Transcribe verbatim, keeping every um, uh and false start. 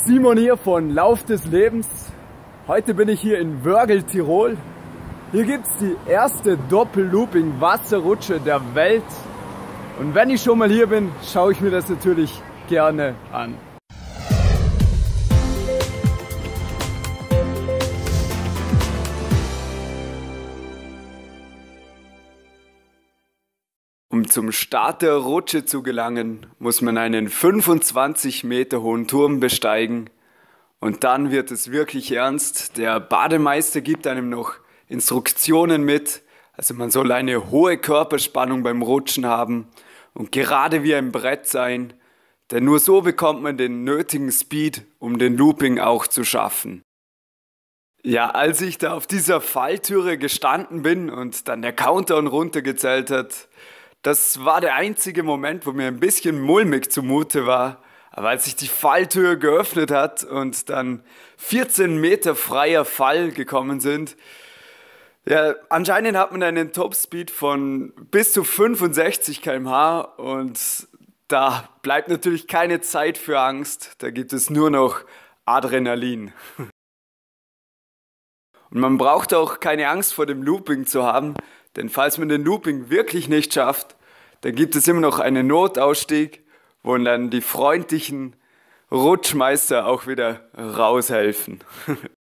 Simon hier von Lauf des Lebens. Heute bin ich hier in Wörgl, Tirol. Hier gibt es die erste Doppel-Looping-Wasserrutsche der Welt. Und wenn ich schon mal hier bin, schaue ich mir das natürlich gerne an. Um zum Start der Rutsche zu gelangen, muss man einen fünfundzwanzig Meter hohen Turm besteigen. Und dann wird es wirklich ernst. Der Bademeister gibt einem noch Instruktionen mit. Also man soll eine hohe Körperspannung beim Rutschen haben und gerade wie ein Brett sein. Denn nur so bekommt man den nötigen Speed, um den Looping auch zu schaffen. Ja, als ich da auf dieser Falltüre gestanden bin und dann der Countdown runtergezählt hat, das war der einzige Moment, wo mir ein bisschen mulmig zumute war. Aber als sich die Falltür geöffnet hat und dann vierzehn Meter freier Fall gekommen sind, ja, anscheinend hat man einen Topspeed von bis zu fünfundsechzig Kilometer pro Stunde und da bleibt natürlich keine Zeit für Angst, da gibt es nur noch Adrenalin. Und man braucht auch keine Angst vor dem Looping zu haben, denn falls man den Looping wirklich nicht schafft, dann gibt es immer noch einen Notausstieg, wo dann die freundlichen Rutschmeister auch wieder raushelfen.